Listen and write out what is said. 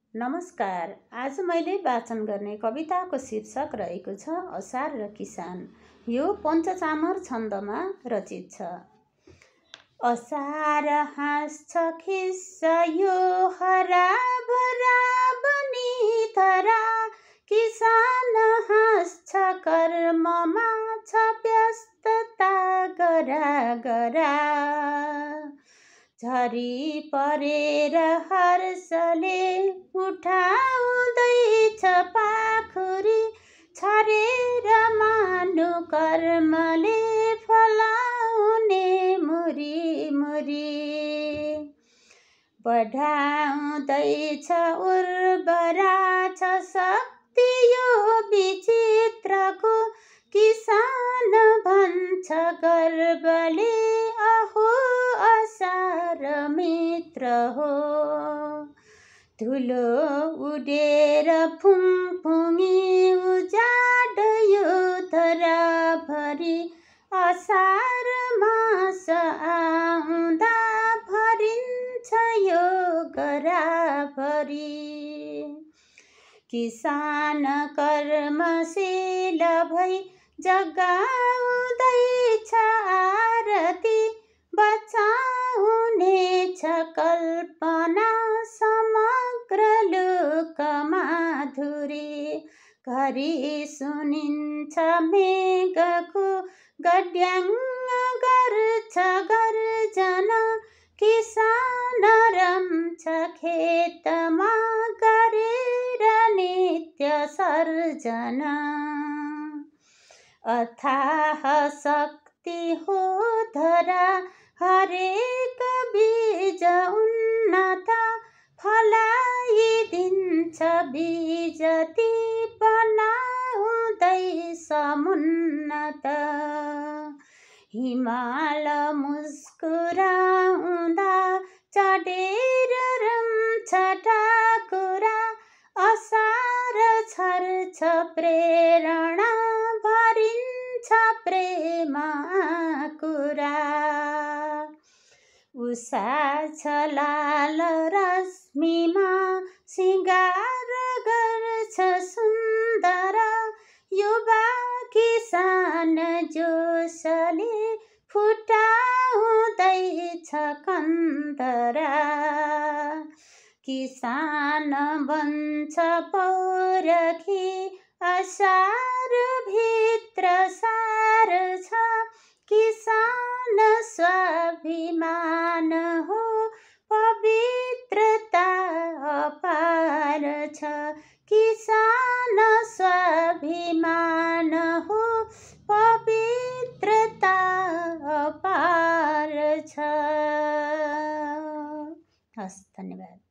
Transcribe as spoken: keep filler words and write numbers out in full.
नमस्कार। आज मैले वाचन गर्ने कविताको शीर्षक रहेको छ असार र किसान। यो पञ्चचामर छन्दमा रचित छ। असार हाँस्छ खिस्छ यो हराभरा बनी धरा, किसान हाँस्छ कर्ममा छ व्यस्तता गरा गरा। झरी परेर हर्षले उठाउँदैछ पाखुरी, छरेर मानु कर्मले फलाउने मुरी मुरी। बढाउँदैछ उर्वरा छ शक्ति यो विचित्रको, किसान भन्छ गर्वले अहो असार मित्र हो। धुलो उडेर फुङफुङी उजाड यो धराभरि, असार मास आउँदा भरिन्छ यो गराभरि। किसान कर्मशील भई जगाउँदैछ आरती, बचाउनेछ कल्पना समग्र लोकमा धुरी। घरि सुनिन्छ मेघको गड्याङ्ग गर्छ गर्जना, किसान रम्छ खेतमा गरेर नित्य सर्जना। अथाह शक्ति हो धरा हरेक बीज उन्नत, फलाइदिन्छ बीजती बनाउँदै समुन्नत। हिमाल मुस्कुराउँदा चढेर रम्छ ठाकुरा, असार छर्छ प्रेरणा भरिन्छ प्रेम कुरा। उषा छ लाल रश्मिमा सिँगार गर्छ सुन्दर, युवा किसान जोसले फुटाउँदैछ कन्दरा। किसान बन्छ पौरखी असार भित्र सार छ, किसान स्वाभिमान हो पवित्रता अपार छ। किसान स्वाभिमान हो पवित्रता अपार छ। हस्, धन्यवाद।